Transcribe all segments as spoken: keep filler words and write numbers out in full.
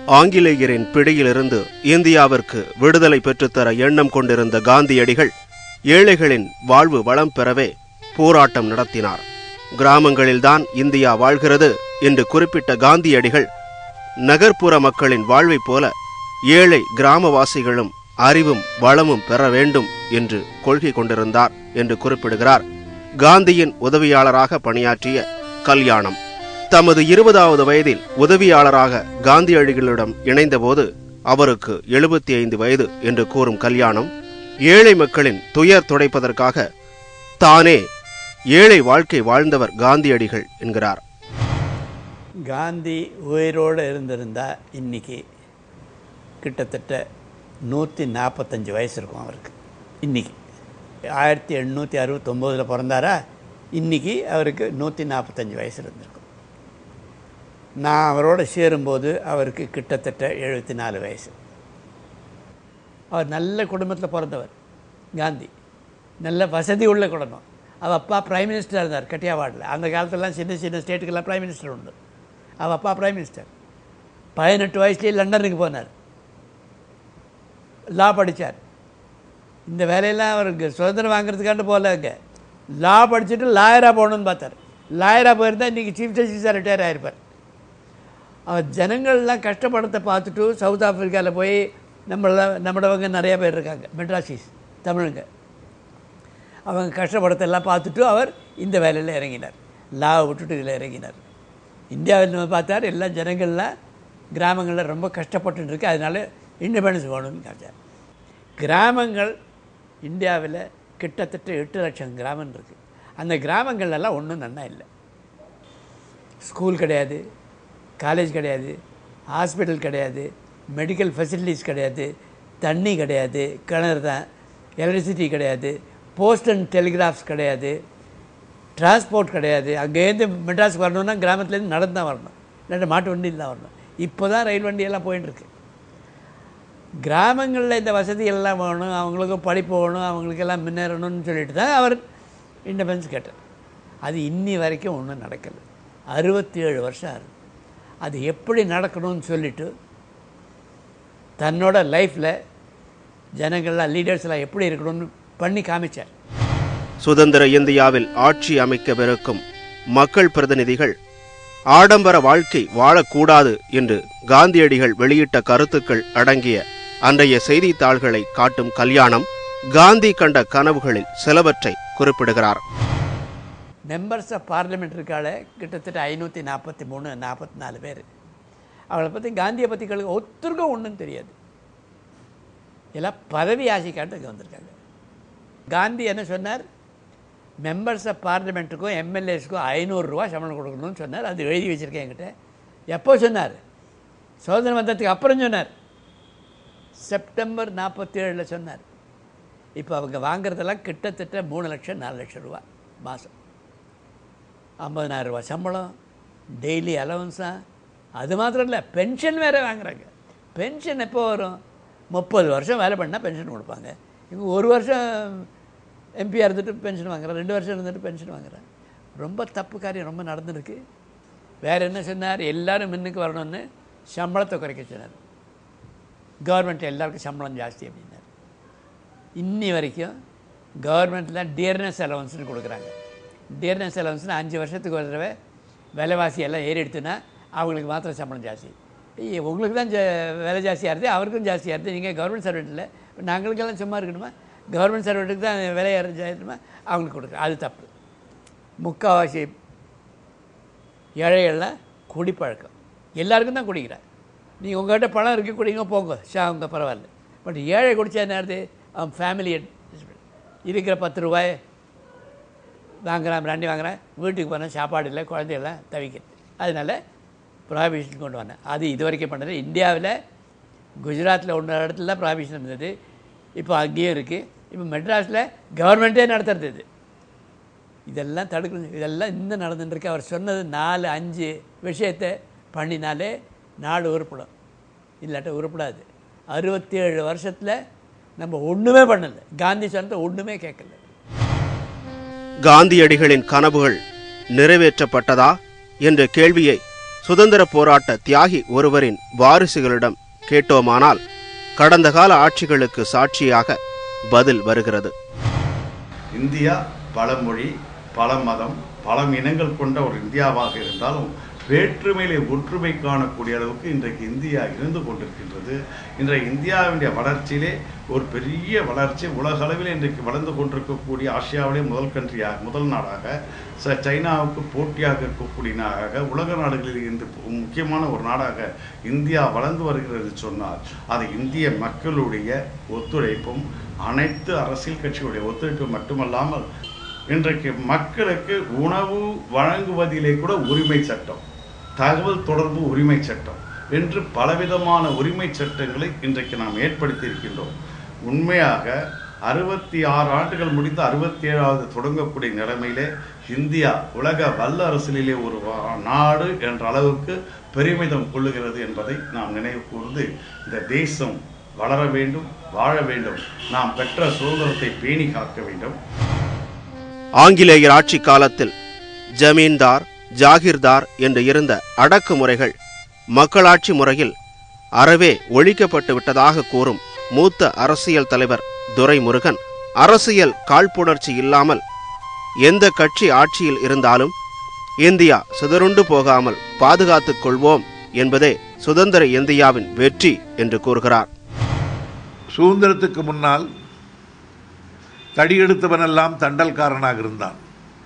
ஆங்கிலேயரின் பிடியிலிருந்து இந்தியாவிற்கு விடுதலை பெற்றுத்தர எண்ணம் கொண்டிருந்த காந்தியடிகள் ஏழைகளின் வாழ்வு வளம் பெறவே போராட்டம் நடத்தினார். கிராமங்களில்தான் இந்தியா வாழ்கிறது என்று குறிப்பிட்ட காந்தியடிகள் நகர்ப்புற மக்களின் வாழ்வைப் போல ஏழை கிராமவாசிகளும் அறிவும் வளமும் பெற வேண்டும் என்று கொள்கை கொண்டிருந்தார் என்று குறிப்பிடுகிறார் காந்தியின் உதவியாளராக பணியாற்றிய கல்யாணம். தமது இருபதாவது வயதில் உதவியாளராக காந்தியடிகளிடம் இணைந்தபோது அவருக்கு எழுபத்தி ஐந்து வயது என்று கூறும் கல்யாணம், ஏழை மக்களின் துயர் துடைப்பதற்காக தானே ஏழை வாழ்க்கை வாழ்ந்தவர் காந்தியடிகள் என்கிறார். காந்தி உயிரோடு இருந்திருந்தா இன்னைக்கு கிட்டத்தட்ட நூற்றி நாற்பத்தஞ்சு வயசு இருக்கும் அவருக்கு. இன்னைக்கு ஆயிரத்தி எண்ணூற்றி அறுபத்தொம்போதில் பிறந்தாரா, இன்றைக்கி அவருக்கு நூற்றி நாற்பத்தஞ்சு வயசு இருந்திருக்கும். நான் அவரோட சேரும்போது அவருக்கு கிட்டத்தட்ட எழுபத்தி நாலு வயசு. அவர் நல்ல குடும்பத்தில் பிறந்தவர் காந்தி, நல்ல வசதி உள்ள குடும்பம். அவள் அப்பா பிரைம் மினிஸ்டராக இருந்தார் கட்டியாவாடில். அந்த காலத்திலலாம் சின்ன சின்ன ஸ்டேட்டுக்கெல்லாம் பிரைம் மினிஸ்டர் உண்டு. அவள் அப்பா பிரைம் மினிஸ்டர். பதினெட்டு வயசுலேயே லண்டனுக்கு போனார், லா படித்தார். இந்த வேலையெல்லாம் அவருக்கு சுதந்திரம் வாங்கிறதுக்காண்டு போகல, அங்கே லா படிச்சுட்டு லாயராக போகணுன்னு பார்த்தார். லாயராக போயிருந்தால் இன்றைக்கி சீஃப் ஜஸ்டிஸாக ரிட்டையர் ஆகிருப்பார். அவர் ஜனங்கள்லாம் கஷ்டப்படத்தை பார்த்துட்டு சவுத் ஆஃப்ரிக்காவில் போய் நம்மள நம்மளவங்க நிறையா பேர் இருக்காங்க, மெட்ராசிஸ் தமிழுங்க. அவங்க கஷ்டப்படத்தை எல்லாம் பார்த்துட்டு அவர் இந்த வேலையில் இறங்கினார், லாவை விட்டுட்டு இதில் இறங்கினார். இந்தியாவில் நம்ம பார்த்தார், எல்லா ஜனங்கள்லாம் கிராமங்களில் ரொம்ப கஷ்டப்பட்டு இருக்கு, அதனால் இண்டிபெண்டன்ஸ் வேணும்னு காட்டார். கிராமங்கள் இந்தியாவில் கிட்டத்தட்ட எட்டு லட்சம் கிராமம் இருக்குது. அந்த கிராமங்கள்லாம் ஒன்றும் நன்னா இல்லை. ஸ்கூல் கிடையாது, காலேஜ் கிடையாது, ஹாஸ்பிட்டல் கிடையாது, மெடிக்கல் ஃபெசிலிட்டிஸ் கிடையாது, தண்ணி கிடையாது, கிணறு தான், எலக்ட்ரிசிட்டி கிடையாது, போஸ்ட் அண்ட் டெலிகிராஃப்ஸ் கிடையாது, டிரான்ஸ்போர்ட் கிடையாது. அங்கேருந்து மெட்ராஸுக்கு வரணுன்னா கிராமத்துலேருந்து நடந்து தான் வரணும், இல்லாட்டி மாட்டு வண்டியில் தான் வரணும். இப்போ தான் ரயில் வண்டியெல்லாம் போயிட்டுருக்கு. கிராமங்களில் இந்த வசதியெல்லாம் வேணும், அவங்களுக்கும் படிப்பு வேணும், அவங்களுக்கெல்லாம் முன்னேறணும்னு சொல்லிட்டு தான் அவர் இண்டிபெண்டன்ஸ் கேட்டார். அது இன்னி வரைக்கும் ஒன்றும் நடக்கலை. அறுபத்தி ஏழு வருஷம் ஆகுது. அது எப்படி நடக்கணும்னு சொல்லிவிட்டு தன்னோட லைஃப்பில் ஜனங்கள்லாம் லீடர்ஸ்லாம் எப்படி இருக்கணும்னு பண்ணி காமிச்சார். சுதந்திர இந்தியாவில் ஆட்சி அமைக்கவிருக்கும் மக்கள் பிரதிநிதிகள் ஆடம்பர வாழ்க்கை வாழக்கூடாது என்று காந்தியடிகள் வெளியிட்ட கருத்துக்கள் அடங்கிய அன்றைய செய்தித்தாள்களை காட்டும் கல்யாணம் காந்தி கண்ட கனவுகளில் சிலவற்றை குறிப்பிடுகிறார். மெம்பர்ஸ் ஆஃப் பார்லிமெண்ட் இருக்கால கிட்டத்தட்ட ஐநூற்றி நாற்பத்தி மூணு நாற்பத்தி நாலு பேர். அவளை பற்றி காந்தியை பற்றி கழுக ஒத்துருக்கும் ஒன்றும் தெரியாது. எல்லாம் பதவி ஆசைக்காட்டு இங்கே வந்திருக்காங்க. காந்தி என்ன சொன்னார், மெம்பர்ஸ் ஆஃப் பார்லிமெண்ட்டுக்கும் எம்எல்ஏஸுக்கும் ஐநூறுரூவா சம்பளம் கொடுக்கணும்னு சொன்னார். அது எழுதி வச்சுருக்கேன் என்கிட்ட. எப்போ சொன்னார்? சுதந்திரம் வந்ததுக்கு அப்புறம் சொன்னார். செப்டம்பர் நாற்பத்தி ஏழில் சொன்னார். இப்போ அவங்க வாங்குறதெல்லாம் கிட்டத்தட்ட மூணு லட்சம் நாலு லட்சம் ரூபா மாதம். ஐம்பதனாயிரம் ரூபா சம்பளம், டெய்லி அலவன்ஸாக. அது மாத்திரம் இல்லை, பென்ஷன் வேறு வாங்குறாங்க. பென்ஷன் எப்போ வரும்? முப்பது வருஷம் வேலை பண்ணால் பென்ஷன் கொடுப்பாங்க. இவங்க ஒரு வருஷம் எம்பியாக இருந்துட்டு பென்ஷன் வாங்குறேன், ரெண்டு வருஷம் இருந்துட்டு பென்ஷன் வாங்குறேன். ரொம்ப தப்பு காரியம் ரொம்ப நடந்துருக்கு. வேறு என்ன சொன்னார்? எல்லோரும் முன்னுக்கு வரணும்னு சம்பளத்தை குறைக்க சொன்னார். கவர்மெண்ட் எல்லாருக்கும் சம்பளம் ஜாஸ்தி அப்படின்னார். இன்னி வரைக்கும் கவர்மெண்ட்டில் டியர்னஸ் அலவன்ஸ்னு கொடுக்குறாங்க. டியர்னஸ் அலவன்ஸ்னால் அஞ்சு வருஷத்துக்கு ஒரு தடவை விலைவாசி எல்லாம் ஏறி எடுத்துன்னா அவங்களுக்கு மாத்திரம் சம்பளம் ஜாஸ்தி. உங்களுக்கு தான் ஜ விலை ஜாஸ்தியாக இருக்குது, அவருக்கும் ஜாஸ்தியாக இருக்குது. நீங்கள் கவர்மெண்ட் சர்வெண்ட் இல்லை, இப்போ நாங்களுக்கெல்லாம் சும்மா இருக்கணுமா? கவர்மெண்ட் சர்வெண்ட்டுக்கு தான் விலை ஏறணுமா? அவங்களுக்கு கொடுக்குறேன். அது தப்பு. முக்கால்வாசி ஏழைகள்லாம் குடிப்பழக்கம். எல்லாருக்கும் தான் குடிக்கிறேன். நீங்கள் உங்கள்கிட்ட பணம் இருக்க குடிங்க போங்க, ஷா அவங்க பரவாயில்ல. பட் ஏழை குடித்தா என்னது? அவன் ஃபேமிலி இருக்கிற பத்து ரூபாய் வாங்குறான், பிராண்டி வாங்குறான், வீட்டுக்கு போனால் சாப்பாடு இல்லை, குழந்தையெல்லாம் தவிக்கிறது. அதனால் ப்ராஹிபிஷன் கொண்டு வந்தேன். அது இது வரைக்கும் பண்ணது. இந்தியாவில் குஜராத்தில் ஒன்று இடத்துல தான் ப்ராஹிபிஷன் இருந்தது, இப்போ அங்கேயும் இருக்குது. இப்போ மெட்ராஸில் கவர்மெண்ட்டே நடத்துறது. இது இதெல்லாம் தடுக்கணும். இதெல்லாம் இன்னும் நடந்துட்டுருக்கு. அவர் சொன்னது நாலு அஞ்சு விஷயத்தை பண்ணினாலே நாடு உருப்படும், இல்லாட்ட உருப்படாது. அறுபத்தி ஏழு வருஷத்தில் நம்ம ஒன்றுமே பண்ணலை. காந்தி சொன்னதை ஒன்றுமே கேட்கல. காந்தியடிகளின் கனவுகள் நிறைவேற்றப்பட்டதா என்ற கேள்வியை சுதந்திர போராட்ட தியாகி ஒருவரின் வாரிசுகளிடம் கேட்டோமானால் கடந்த கால ஆட்சிகளுக்கு சாட்சியாக பதில் வருகிறது. இந்தியா பல மொழி, பல மதம், பல இனங்கள் கொண்ட ஒரு இந்தியாவாக இருந்தாலும் வேற்றுமையிலே ஒற்றுமை காணக்கூடிய அளவுக்கு இன்றைக்கு இந்தியா இருந்து கொண்டிருக்கின்றது. இன்றைய இந்தியாவுடைய வளர்ச்சியிலே ஒரு பெரிய வளர்ச்சி உலக அளவில் இன்றைக்கு வளர்ந்து கொண்டிருக்கக்கூடிய ஆசியாவிலே முதல் கண்ட்ரியாக முதல் நாடாக ச சைனாவுக்கு போட்டியாக இருக்கக்கூடிய நாடாக உலக நாடுகளில் இருந்து முக்கியமான ஒரு நாடாக இந்தியா வளர்ந்து வருகிறது சொன்னால் அது இந்திய மக்களுடைய ஒத்துழைப்பும் அனைத்து அரசியல் கட்சிகளுடைய ஒத்துழைப்பு மட்டுமல்லாமல் இன்றைக்கு மக்களுக்கு உணவு வழங்குவதிலே கூட உரிமை சட்டம், தகவல் தொடர்பு உரிமை சட்டம் என்று பலவிதமான உரிமை சட்டங்களை இன்றைக்கு நாம் ஏற்படுத்தி இருக்கின்றோம். உண்மையாக அறுபத்தி ஆறு ஆண்டுகள் முடிந்து அறுபத்தி ஏழாவது தொடங்கக்கூடிய நிலைமையிலே இந்தியா உலக வல்ல அரசியலிலே ஒரு நாடு என்ற அளவுக்கு பெருமிதம் கொள்ளுகிறது என்பதை நாம் நினைவு கூர்ந்து இந்த தேசம் வளர வேண்டும், வாழ வேண்டும், நாம் பெற்ற சுதந்திரத்தை பேணி காக்க வேண்டும். ஆங்கிலேயர் ஆட்சி காலத்தில் ஜமீன்தார், ஜாகிர்தார் என்று இருந்த அடக்குமுறைகள் மக்களாட்சி முறையில் அறவே ஒழிக்கப்பட்டு விட்டதாக கூறும் மூத்த அரசியல் தலைவர் துரைமுருகன், அரசியல் காழ்ப்புணர்ச்சி இல்லாமல் எந்த கட்சி ஆட்சியில் இருந்தாலும் இந்தியா சிதறுண்டு போகாமல் பாதுகாத்துக் கொள்வோம் என்பதே சுதந்திர இந்தியாவின் வெற்றி என்று கூறுகிறார். சுதந்திரத்துக்கு முன்னால் தடியெடுத்தவனெல்லாம் தண்டல்காரனாக இருந்தான்.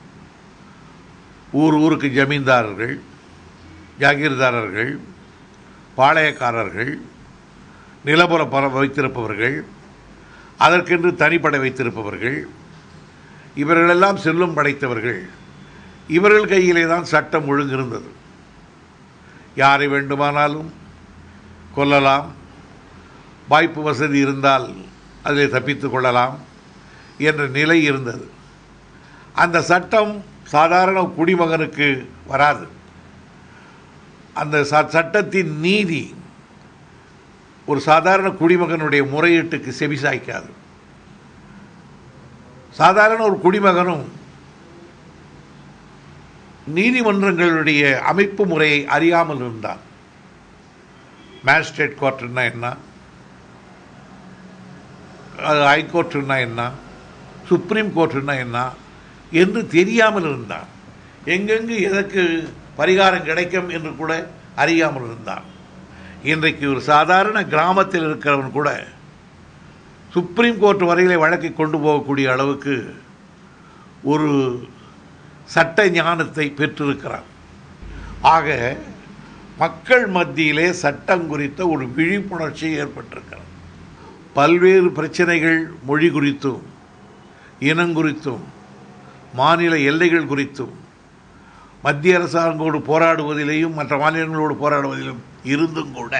ஊர் ஊருக்கு ஜமீன்தாரர்கள், ஜாகீர்தாரர்கள், பாளையக்காரர்கள், நிலபுற பர வைத்திருப்பவர்கள், அதற்கென்று தனிப்படை வைத்திருப்பவர்கள், இவர்களெல்லாம் செல்லும் படைத்தவர்கள். இவர்கள் கையிலே தான் சட்டம் ஒழுங்கு இருந்தது. யாரை வேண்டுமானாலும் கொல்லலாம், வாய்ப்பு வசதி இருந்தால் அதில் தப்பித்து கொள்ளலாம் என்ற நிலை இருந்தது. அந்த சட்டம் சாதாரண குடிமகனுக்கு வராது. அந்த சட்டத்தின் நீதி ஒரு சாதாரண குடிமகனுடைய முறையீட்டுக்கு செவிசாய்க்காது. சாதாரண ஒரு குடிமகனும் நீதிமன்றங்களுடைய அமைப்பு முறையை அறியாமல் இருந்தான். மேஜிஸ்ட்ரேட் கோர்ட்டுன்னா என்ன, ஹைகோர்ட்டுன்னா என்ன, சுப்ரீம் கோர்ட்டுன்னா என்ன என்று தெரியாமல் இருந்தான். எங்கெங்கு எதற்கு பரிகாரம் கிடைக்கும் என்று கூட அறியாமல் இருந்தான். இன்றைக்கு ஒரு சாதாரண கிராமத்தில் இருக்கிறவன் கூட சுப்ரீம் கோர்ட் வரையிலே வழக்கை கொண்டு போகக்கூடிய அளவுக்கு ஒரு சட்ட ஞானத்தை பெற்றிருக்கிறான். ஆக மக்கள் மத்தியிலே சட்டம் குறித்த ஒரு விழிப்புணர்ச்சி ஏற்பட்டிருக்கிறது. பல்வேறு பிரச்சனைகள் மொழி குறித்தும், இனம் குறித்தும், மாநில எல்லைகள் குறித்தும், மத்திய அரசாங்கோடு போராடுவதிலேயும் மற்ற மாநிலங்களோடு போராடுவதிலும் இருந்தும் கூட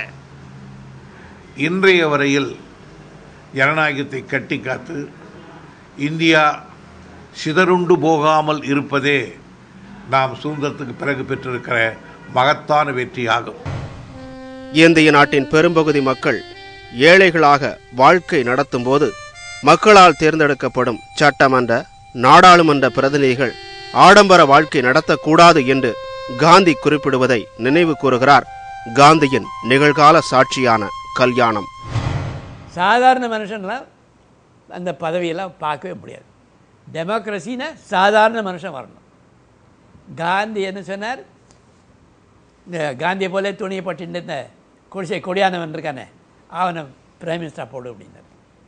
இன்றைய வரையில் ஜனநாயகத்தை கட்டி காத்து இந்தியா சிதறுண்டு போகாமல் இருப்பதே நாம் சுதந்திரத்துக்கு பிறகு பெற்றிருக்கிற மகத்தான வெற்றியாகும். இந்திய நாட்டின் பெரும்பகுதி மக்கள் ஏழைகளாக வாழ்க்கை நடத்தும் போது மக்களால் தேர்ந்தெடுக்கப்படும் சட்டமன்ற, நாடாளுமன்ற பிரதிநிதிகள் ஆடம்பர வாழ்க்கை நடத்தக்கூடாது என்று காந்தி குறிப்பிடுவதை நினைவு கூறுகிறார் காந்தியின் நிகழ்கால சாட்சியான கல்யாணம். சாதாரண மனுஷன்லாம் அந்த பதவியெல்லாம் பார்க்கவே முடியாது. டெமோக்ரஸின்னா சாதாரண மனுஷன் வரணும். காந்தி என்ன சொன்னார்? இந்த காந்தியை போல துணியை பட்டின்னு இந்த குடிசை கொடியானவன் இருக்கானே அவனை பிரைம் மினிஸ்டராக போடு அப்படின்னார்.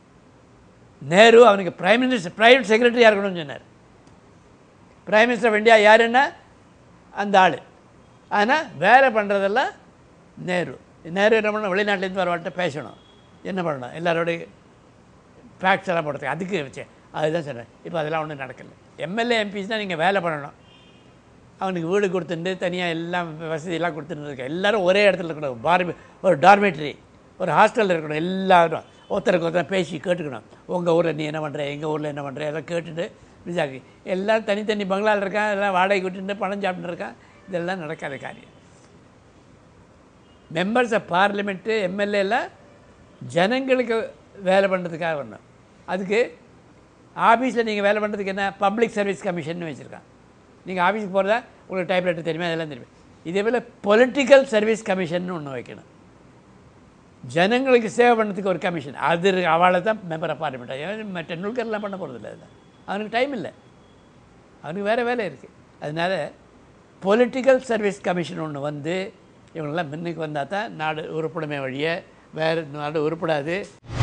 நேரு அவனுக்கு பிரைம் மினிஸ்டர் ப்ரைவேட் செக்ரட்டரியாக இருக்கணும்னு சொன்னார். பிரைம் மினிஸ்டர் ஆஃப் இந்தியா யாருன்னா அந்த ஆள். ஆனால் வேலை பண்ணுறதெல்லாம் நேரு. நேரு என்ன பண்ணணும்? வெளிநாட்டிலேருந்து வரவாட்ட பேசணும், என்ன பண்ணணும், எல்லாரோடைய ஃபேக்ட்ஸ் எல்லாம் போடுறதுக்கு அதுக்கு வச்சேன். அதுதான் சொன்னேன். இப்போ அதெல்லாம் ஒன்றும் நடக்கலை. எம்எல்ஏ எம்பிஸ் தான் நீங்கள் வேலை பண்ணணும். அவனுக்கு வீடு கொடுத்துட்டு தனியாக எல்லாம் வசதியெல்லாம் கொடுத்துட்டு இருக்கேன். எல்லோரும் ஒரே இடத்துல இருக்கணும். பார்மி ஒரு டார்மேட்ரி, ஒரு ஹாஸ்டலில் இருக்கணும். எல்லோரும் ஒருத்தருக்கு ஒருத்தர் பேசி கேட்டுக்கணும். உங்கள் ஊரில் நீ என்ன பண்ணுற, எங்கள் ஊரில் என்ன பண்ணுற, எல்லாம் கேட்டுட்டு விசாரி. எல்லோரும் தனித்தனி பங்களாவில் இருக்கான், எல்லாம் வாடகை விட்டுட்டு பணம் சாப்பிட்டு இருக்கான். இதெல்லாம் நடக்காத காரியம். மெம்பர்ஸ் ஆஃப் பார்லிமெண்ட்டு, எம்எல்ஏலாம் ஜனங்களுக்கு வேலை பண்ணுறதுக்காக வரணும். அதுக்கு ஆஃபீஸில் நீங்கள் வேலை பண்ணுறதுக்கு என்ன பப்ளிக் சர்வீஸ் கமிஷன் வச்சுருக்கான். நீங்கள் ஆஃபீஸுக்கு போகிறதா உங்களுக்கு டைப்ரைட்டர் தெரியுமா, அதெல்லாம் தெரியுமா. இதே போல் பொலிட்டிக்கல் சர்வீஸ் கமிஷன் ஒன்று வைக்கணும். ஜனங்களுக்கு சேவை பண்ணதுக்கு ஒரு கமிஷன், அது அவளை தான் மெம்பர் ஆஃப் பார்லிமெண்ட். மற்ற நூல்கர்லாம் பண்ண போகிறது இல்லை, அதுதான் அவனுக்கு டைம் இல்லை, அவனுக்கு வேறு வேலை இருக்குது. அதனால் பொலிட்டிக்கல் சர்வீஸ் கமிஷன் ஒன்று வந்து இவங்கெல்லாம் முன்னுக்கு வந்தால் தான் நாடு உருப்படுமே வழிய வேறு நாடு உருப்படாது.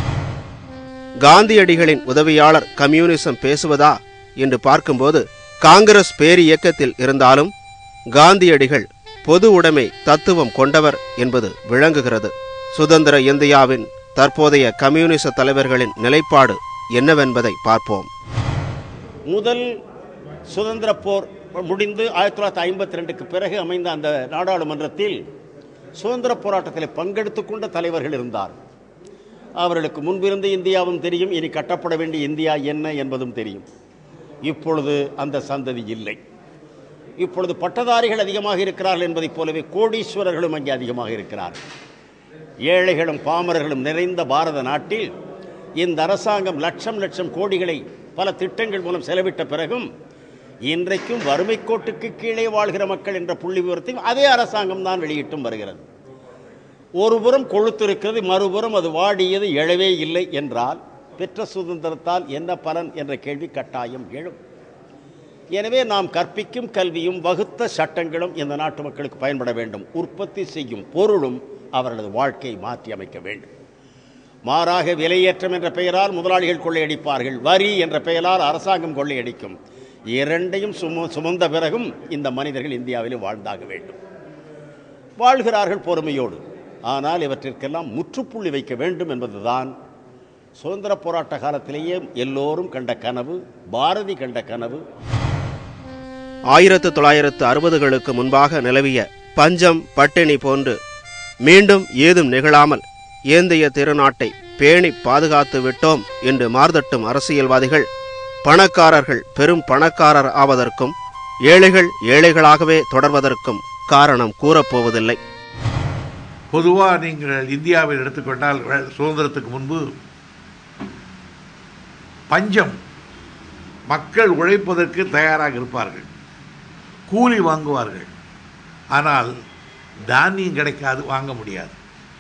காந்தியடிகளின் உதவியாளர் கம்யூனிசம் பேசுவதா என்று பார்க்கும்போது காங்கிரஸ் பேரி இயக்கத்தில் இருந்தாலும் காந்தியடிகள் பொது உடைமை தத்துவம் கொண்டவர் என்பது விளங்குகிறது. சுதந்திர இந்தியாவின் தற்போதைய கம்யூனிச தலைவர்களின் நிலைப்பாடு என்னவென்பதை பார்ப்போம். முதல் சுதந்திர போர் முடிந்து ஆயிரத்தி தொள்ளாயிரத்தி ஐம்பத்தி ரெண்டுக்கு பிறகு அமைந்த அந்த நாடாளுமன்றத்தில் சுதந்திர போராட்டத்தில் பங்கெடுத்து கொண்ட தலைவர்கள் இருந்தார். அவர்களுக்கு முன்பிருந்து இந்தியாவும் தெரியும், இனி கட்டப்பட வேண்டிய இந்தியா என்ன என்பதும் தெரியும். இப்பொழுது அந்த சந்ததி இல்லை. இப்பொழுது பட்டதாரிகள் அதிகமாக இருக்கிறார்கள் என்பதைப் போலவே கோடீஸ்வரர்களும் அங்கே அதிகமாக இருக்கிறார்கள். ஏழைகளும் பாமரர்களும் நிறைந்த பாரத நாட்டில் இந்த அரசாங்கம் லட்சம் லட்சம் கோடிகளை பல திட்டங்கள் மூலம் செலவிட்ட பிறகும் இன்றைக்கும் வறுமை கோட்டுக்கு கீழே வாழ்கிற மக்கள் என்ற புள்ளி விவரத்தையும் அதே அரசாங்கம் தான் வெளியிட்டும் வருகிறது. ஒருபுறம் கொழுத்திருக்கிறது, மறுபுறம் அது வாடியது எழவே இல்லை என்றால் பெற்ற சுதந்திரத்தால் என்ன பலன் என்ற கேள்வி கட்டாயம் எழும். எனவே நாம் கற்பிக்கும் கல்வியும் வகுத்த சட்டங்களும் இந்த நாட்டு மக்களுக்கு பயன்பட வேண்டும். உற்பத்தி செய்யும் பொருளும் அவர்களது வாழ்க்கையை மாற்றி அமைக்க வேண்டும். மாறாக விலையேற்றம் என்ற பெயரால் முதலாளிகள் கொள்ளையடிப்பார்கள், வரி என்ற பெயரால் அரசாங்கம் கொள்ளையடிக்கும். இரண்டையும் சும சுமந்த பிறகும் இந்த மனிதர்கள் இந்தியாவிலே வாழ்ந்தாக வேண்டும். வாழ்கிறார்கள் பொறுமையோடு. ஆனால் இவற்றிற்கெல்லாம் முற்றுப்புள்ளி வைக்க வேண்டும் என்பதுதான் சுதந்திர போராட்ட காலத்திலேயே எல்லோரும் கண்ட கனவு, பாரதி கண்ட கனவு. ஆயிரத்து தொள்ளாயிரத்து அறுபதுகளுக்கு முன்பாக நிலவிய பஞ்சம் பட்டினி போன்று மீண்டும் ஏதும் நிகழாமல் ஏந்திய திருநாட்டை பேணி பாதுகாத்து விட்டோம் என்று மார்தட்டும் அரசியல்வாதிகள் பணக்காரர்கள் பெரும் பணக்காரர் ஆவதற்கும் ஏழைகள் ஏழைகளாகவே தொடர்வதற்கும் காரணம் கூறப்போவதில்லை. பொதுவாக நீங்கள் இந்தியாவில் எடுத்துக்கொண்டால் சுதந்திரத்துக்கு முன்பு பஞ்சம், மக்கள் உழைப்பதற்கு தயாராக இருப்பார்கள், கூலி வாங்குவார்கள். ஆனால் தானியம் கிடைக்காது, வாங்க முடியாது.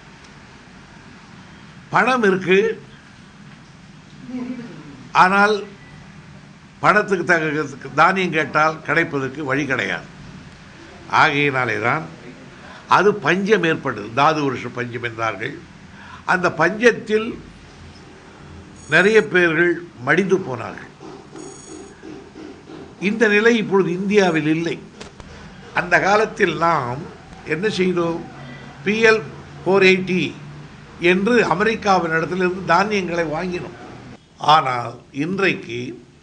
பணம் இருக்கு, ஆனால் பணத்துக்கு தக தானியம் கேட்டால் கிடைப்பதற்கு வழி கிடையாது. ஆகையினாலே தான் அது பஞ்சம் ஏற்பட்டது. தாது வருஷ பஞ்சம் என்றார்கள். அந்த பஞ்சத்தில் நிறைய பேர்கள் மடிந்து போனார்கள். இந்த நிலை இப்பொழுது இந்தியாவில் இல்லை. அந்த காலத்தில் நாம் என்ன செய்தோம்? பிஎல் ஃபோர் எயிட்டி என்று அமெரிக்காவின் இடத்திலிருந்து தானியங்களை வாங்கினோம். ஆனால் இன்றைக்கு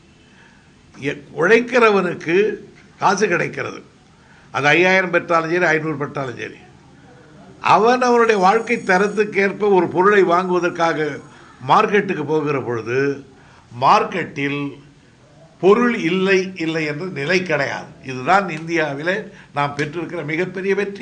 உழைக்கிறவனுக்கு காசு கிடைக்கிறது. அது ஐயாயிரம் பெற்றாலும் சரி, ஐநூறு பெற்றாலும் சரி, அவன் அவனுடைய வாழ்க்கை தரத்துக்கேற்ப ஒரு பொருளை வாங்குவதற்காக மார்க்கெட்டுக்கு போகிற பொழுது மார்க்கெட்டில் பொருள் இல்லை இல்லை என்ற நிலை கிடையாது. இதுதான் இந்தியாவிலே நாம் பெற்றிருக்கிற மிகப்பெரிய வெற்றி.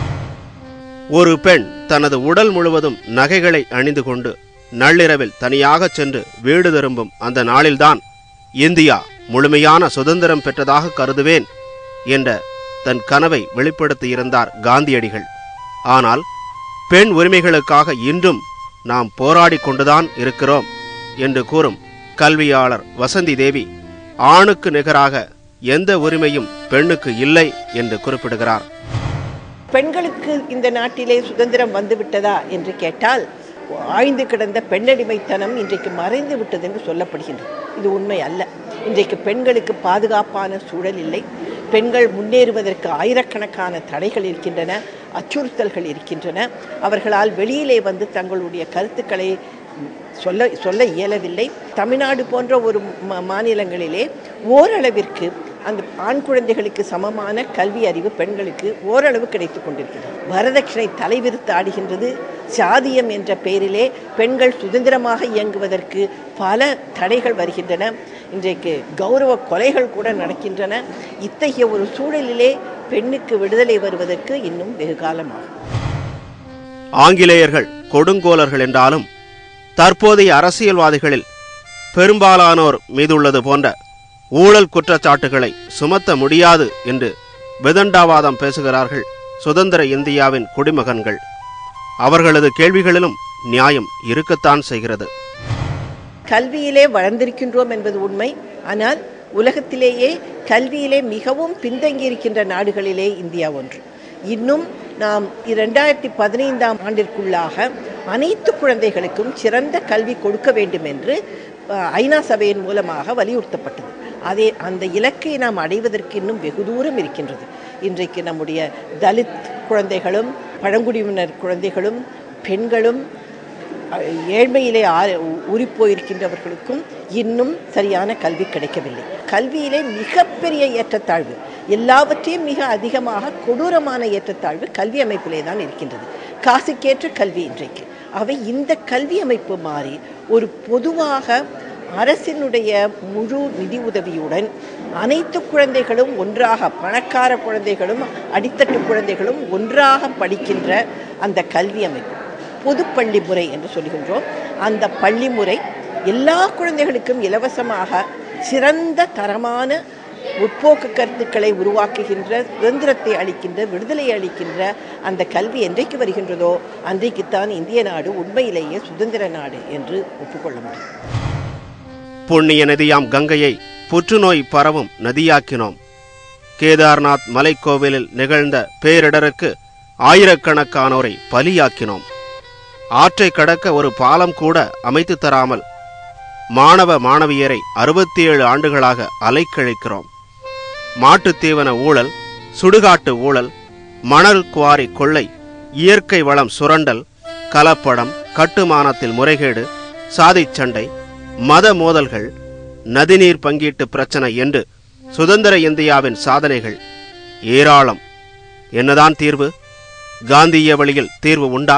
ஒரு பெண் தனது உடல் முழுவதும் நகைகளை அணிந்து கொண்டு நள்ளிரவில் தனியாக சென்று வீடு திரும்பும் அந்த நாளில்தான் இந்தியா முழுமையான சுதந்திரம் பெற்றதாக கருதுவேன் என்ற தன் கனவை வெளிப்படுத்தியிருந்தார் காந்தியடிகள். ஆனால் பெண் உரிமைகளுக்காக இன்றும் நாம் போராடி கொண்டுதான் இருக்கிறோம் என்று கூறும் கல்வியாளர் வசந்தி தேவி ஆணுக்கு நிகராக எந்த உரிமையும் பெண்ணுக்கு இல்லை என்று குறிப்பிடுகிறார். பெண்களுக்கு இந்த நாட்டிலே சுதந்திரம் வந்துவிட்டதா என்று கேட்டால் ஆய்ந்து கிடந்த பெண்ணடிமைத்தனம் இன்றைக்கு மறைந்து விட்டது என்று சொல்லப்படுகின்றது. இது உண்மை அல்ல. இன்றைக்கு பெண்களுக்கு பாதுகாப்பான சூழல் இல்லை. பெண்கள் முன்னேறுவதற்கு ஆயிரக்கணக்கான தடைகள் இருக்கின்றன, அச்சுறுத்தல்கள் இருக்கின்றன. அவர்களால் வெளியிலே வந்து தங்களுடைய கருத்துக்களை சொல்ல சொல்ல இயலவில்லை. தமிழ்நாடு போன்ற ஒரு மாநிலங்களிலே ஓரளவிற்கு அந்த ஆண் குழந்தைகளுக்கு சமமான கல்வி அறிவு பெண்களுக்கு ஓரளவு கிடைத்து கொண்டிருக்கிறது. வரதட்சணை தலைவிரித்து ஆடுகின்றது. சாதியம் என்ற பெயரிலே பெண்கள் சுதந்திரமாக இயங்குவதற்கு பல தடைகள் வருகின்றன. இன்றைக்கு கௌரவ கொலைகள் கூட நடக்கின்றன. இத்தகைய ஒரு சூழலிலே பெண்ணுக்கு விடுதலை வருவதற்கு இன்னும் வெகு காலமாகும். ஆங்கிலேயர்கள் கொடுங்கோலர்கள் என்றாலும் தற்போதைய அரசியல்வாதிகளில் பெரும்பாலானோர் மீதுள்ளது போன்ற ஊழல் குற்றச்சாட்டுகளை சுமத்த முடியாது என்று விதண்டாவாதம் பேசுகிறார்கள் சுதந்திர இந்தியாவின் குடிமகன்கள். அவர்களது கேள்விகளிலும் நியாயம் இருக்கத்தான் செய்கிறது. கல்வியிலே வளர்ந்திருக்கின்றோம் என்பது உண்மை. ஆனால் உலகத்திலேயே கல்வியிலே மிகவும் பின்தங்கியிருக்கின்ற நாடுகளிலே இந்தியா ஒன்று. இன்னும் நாம் இரண்டாயிரத்தி பதினைந்தாம் ஆண்டிற்குள்ளாக அனைத்து குழந்தைகளுக்கும் சிறந்த கல்வி கொடுக்க வேண்டும் என்று ஐநா சபையின் மூலமாக வலியுறுத்தப்பட்டது. அதே அந்த இலக்கை நாம் அடைவதற்கு இன்னும் வெகு தூரம் இருக்கின்றது. இன்றைக்கு நம்முடைய தலித் குழந்தைகளும் பழங்குடியினர் குழந்தைகளும் பெண்களும் ஏழ்மையிலே ஊறிப்போயிருக்கின்றவர்களுக்கும் இன்னும் சரியான கல்வி கிடைக்கவில்லை. கல்வியிலே மிகப்பெரிய ஏற்றத்தாழ்வு, எல்லாவற்றையும் மிக அதிகமாக கொடூரமான ஏற்றத்தாழ்வு கல்வி அமைப்பிலே தான் இருக்கின்றது. காசுக்கேற்ற கல்வி இன்றைக்கு அவை இந்த கல்வி அமைப்பு மாறி ஒரு பொதுவாக அரசினுடைய முழு நிதி உதவியுடன் அனைத்து குழந்தைகளும் ஒன்றாக, பணக்கார குழந்தைகளும் அடித்தட்டு குழந்தைகளும் ஒன்றாக படிக்கின்ற அந்த கல்வி அமைப்பு பொதுப்பள்ளி முறை என்று சொல்கின்றோம். அந்த பள்ளி முறை எல்லா குழந்தைகளுக்கும் இலவசமாக சிறந்த தரமான முற்போக்கு கருத்துக்களை உருவாக்குகின்ற, சுதந்திரத்தை அளிக்கின்ற, விடுதலை அளிக்கின்ற அந்த கல்வி என்றைக்கு வருகின்றதோ அன்றைக்குத்தான் இந்திய நாடு உண்மையிலேயே சுதந்திர நாடு என்று ஒப்புக்கொள்ள முடியும். புண்ணிய நதியாம் கங்கையை புற்றுநோய் பரவும் நதியாக்கினோம். கேதார்நாத் மலைக்கோவிலில் நிகழ்ந்த பேரிடருக்கு ஆயிரக்கணக்கானோரை பலியாக்கினோம். ஆற்றை கடக்க ஒரு பாலம் கூட அமைத்து தராமல் மாணவ மாணவியரை அறுபத்தி ஏழு ஆண்டுகளாக அலைக்கழிக்கிறோம். மாட்டுத்தீவன ஊழல், சுடுகாட்டு ஊழல், மணல் குவாரி கொள்ளை, இயற்கை வளம் சுரண்டல், கலப்படம், கட்டுமானத்தில் முறைகேடு, சாதிச் சண்டை, மத மோதல்கள், நதிநீர் பங்கீட்டு பிரச்சனை என்று சுதந்திர இந்தியாவின் சாதனைகள் ஏராளம். என்னதான் தீர்வு? காந்திய வழியில் தீர்வு உண்டா?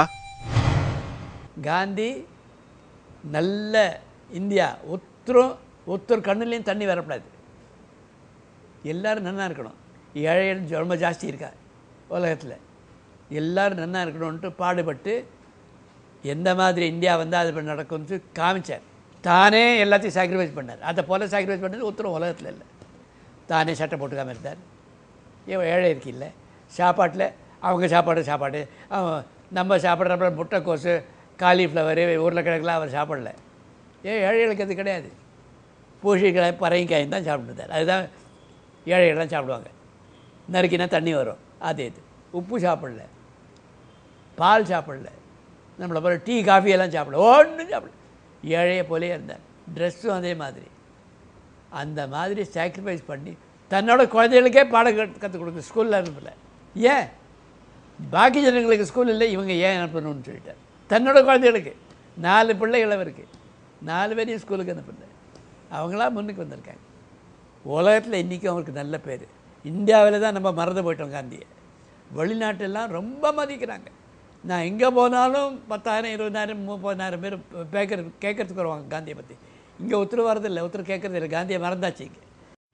காந்தி நல்ல இந்தியா, ஒத்தரும் ஒத்தர் கண்ணுலேயும் தண்ணி வரக்கூடாது, எல்லோரும் நன்னா இருக்கணும். ஏழைகள் ரொம்ப ஜாஸ்தி இருக்கா உலகத்தில், எல்லோரும் நன்னா இருக்கணும்ன்ட்டு பாடுபட்டு எந்த மாதிரி இந்தியா வந்தால் அது நடக்கும்னு காமிச்சார். தானே எல்லாத்தையும் சாக்ரிஃபைஸ் பண்ணார். அதை போல் சாக்ரிஃபைஸ் பண்ணது ஒருத்தரும் உலகத்தில் இல்லை. தானே சட்டை போட்டுக்காமல் இருந்தார். ஏன் ஏழை இருக்கில்ல, சாப்பாட்டில் அவங்க சாப்பாடு சாப்பாடு நம்ம சாப்பிட்றப்ப முட்டைக்கோசு, காலிஃப்ளவரு, உருளைக்கிழங்குலாம் அவர் சாப்பிடல. ஏன் ஏழைகளுக்கு அது கிடையாது. பூசணிக்காய் பறவைக்காயும் தான் சாப்பிட்டுருந்தார். அதுதான் ஏழைகள்லாம் சாப்பிடுவாங்க. நறுக்கினா தண்ணி வரும், அதே இது. உப்பு சாப்பிடல, பால் சாப்பிடல, நம்மளை போல டீ காஃபியெல்லாம் சாப்பிடல, ஒன்றும் சாப்பிடல. ஏழையை போலே இருந்தார். ட்ரெஸ்ஸும் அதே மாதிரி. அந்த மாதிரி சாக்ரிஃபைஸ் பண்ணி தன்னோட குழந்தைகளுக்கே பாடம் கற்றுக் கொடுங்க. ஸ்கூலில் அனுப்பல. ஏன் பாக்கி ஜனங்களுக்கு ஸ்கூல் இல்லை, இவங்க ஏன் அனுப்பணும்னு சொல்லிட்டார். தன்னோட குழந்தைகளுக்கு நாலு பிள்ளை இளவருக்கு நாலு பேரையும் ஸ்கூலுக்கு அனுப்பல. அவங்களாம் முன்னுக்கு வந்திருக்காங்க. உலகத்தில் இன்றைக்கும் அவருக்கு நல்ல பேர். இந்தியாவில் தான் நம்ம மறந்து போயிட்டோம் காந்தியை. வெளிநாட்டெல்லாம் ரொம்ப மதிக்கிறாங்க. நான் எங்கே போனாலும் பத்தாயிரம் இருபதாயிரம் முப்பதாயிரம் பேர் பேக்கிற கேட்கறதுக்கு வருவாங்க காந்தியை பற்றி. இங்கே ஒருத்தர் வரதில்லை, ஒருத்தர் கேட்கறது இல்லை. காந்தியை மறந்தாச்சு. இங்கே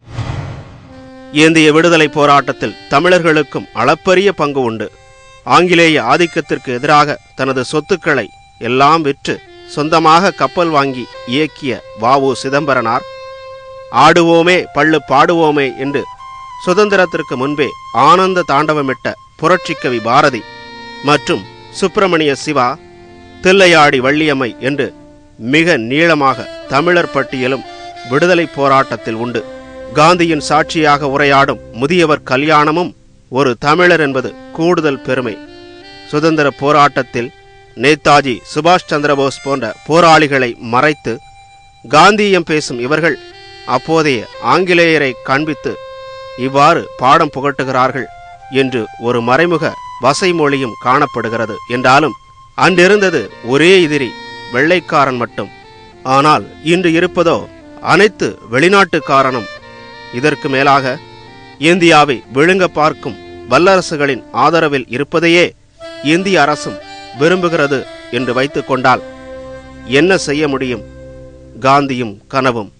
இந்திய விடுதலை போராட்டத்தில் தமிழர்களுக்கும் அளப்பரிய பங்கு உண்டு. ஆங்கிலேய ஆதிக்கத்திற்கு எதிராக தனது சொத்துக்களை எல்லாம் விற்று சொந்தமாக கப்பல் வாங்கி இயக்கிய வ உ சிதம்பரனார் ஆடுவோமே பள்ளு பாடுவோமே என்று சுதந்திரத்திற்கு முன்பே ஆனந்த தாண்டவமிட்ட புரட்சிக்கவி பாரதி மற்றும் சுப்பிரமணிய சிவா, தில்லையாடி வள்ளியம்மை என்று மிக நீளமாக தமிழர் பட்டியலும் விடுதலை போராட்டத்தில் உண்டு. காந்தியின் சாட்சியாக உரையாடும் முதியவர் கல்யாணமும் ஒரு தமிழர் என்பது கூடுதல் பெருமை. சுதந்திர போராட்டத்தில் நேதாஜி சுபாஷ் சந்திரபோஸ் போன்ற போராளிகளை மறைத்து காந்தியம் பேசும் இவர்கள் அப்போதைய ஆங்கிலேயரை காண்பித்து இவ்வாறு பாடம் புகட்டுகிறார்கள் என்று ஒரு மறைமுக வசைமொழியும் காணப்படுகிறது. என்றாலும் அன்றிருந்தது ஒரே எதிரி, வெள்ளைக்காரன் மட்டும். ஆனால் இன்று இருப்பதோ அனைத்து வெளிநாட்டுக்காரனும். இதற்கு மேலாக இந்தியாவை விழுங்க பார்க்கும் வல்லரசுகளின் ஆதரவில் இருப்பதையே இந்திய அரசும் விரும்புகிறது என்று வைத்துக் கொண்டால் என்ன செய்ய முடியும்? காந்தியும் கனவும்